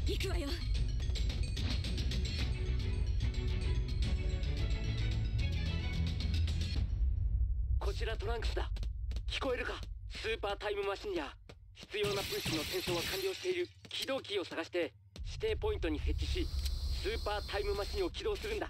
行くわよ。 こちらトランクスだ。聞こえるか？スーパータイムマシンや必要な物資の転送は完了している。起動キーを探して指定ポイントに設置し、スーパータイムマシンを起動するんだ。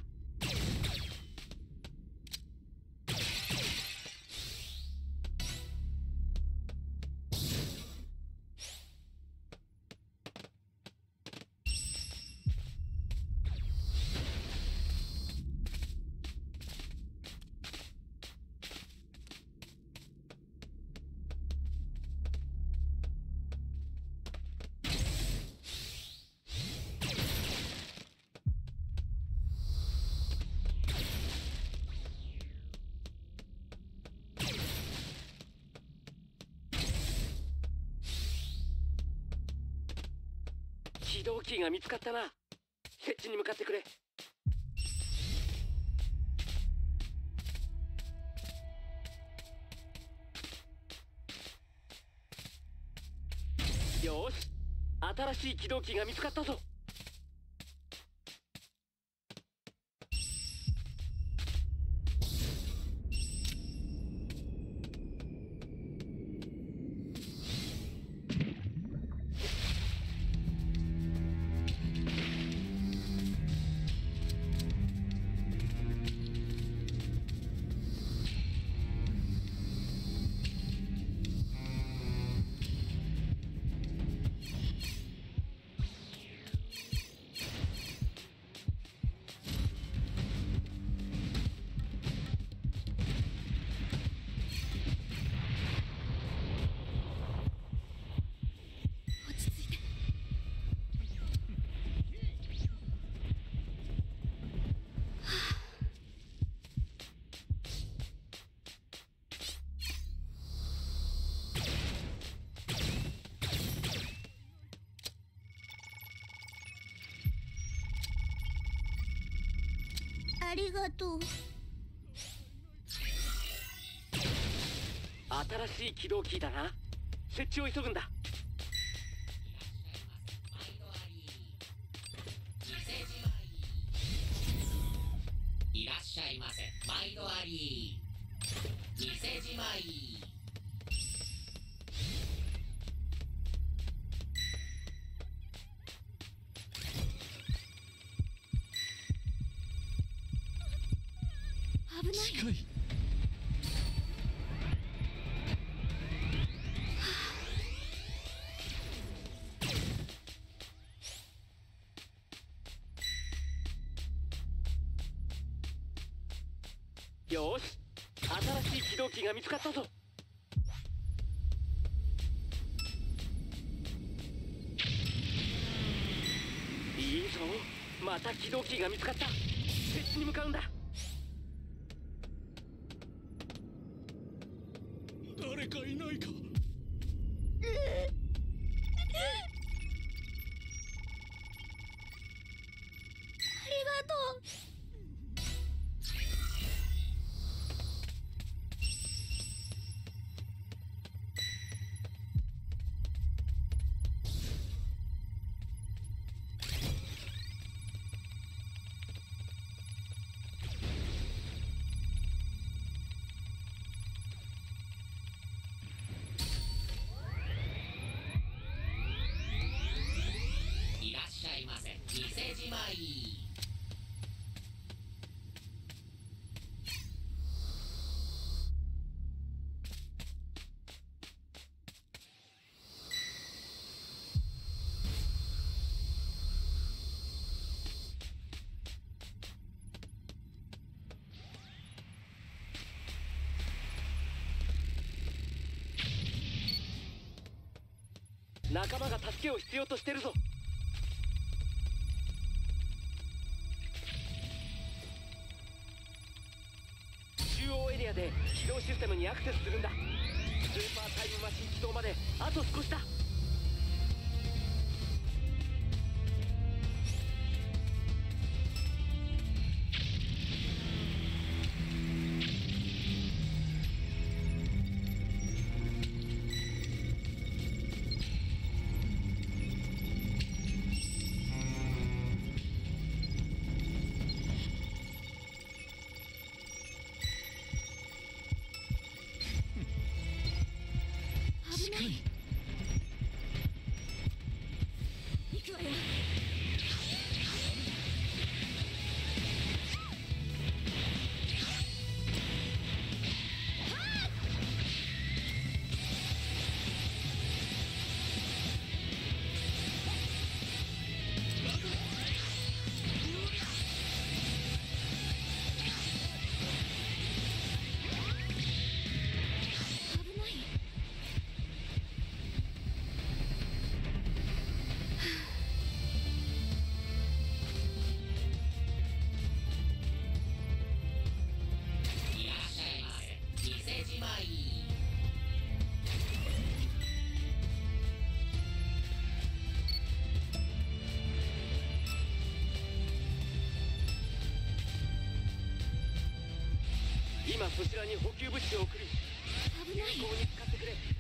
起動キーが見つかったな。設置に向かってくれ。よし、新しい起動キーが見つかったぞ。 ありがとう。 新しい起動キーだな。設置を急ぐんだ。 いらっしゃいませ。毎度あり。店じまい。 危ない。 近い。 よし、新しい起動キーが見つかったぞ。いいぞ、また起動キーが見つかった。設置に向かうんだ。 誰かいないか。 ありがとう。 いらっしゃいませ。店じまい。 仲間が助けを必要としてるぞ。中央エリアで起動システムにアクセスするんだ。スーパータイムマシン起動まであと少しだ。 今そちらに補給物資を送る。 危ない。 有効に使ってくれ。